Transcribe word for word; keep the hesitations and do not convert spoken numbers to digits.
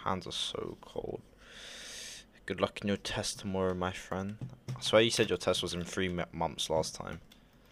Hands are so cold. Good luck in your test tomorrow, my friend. I swear you said your test was in three m- months last time.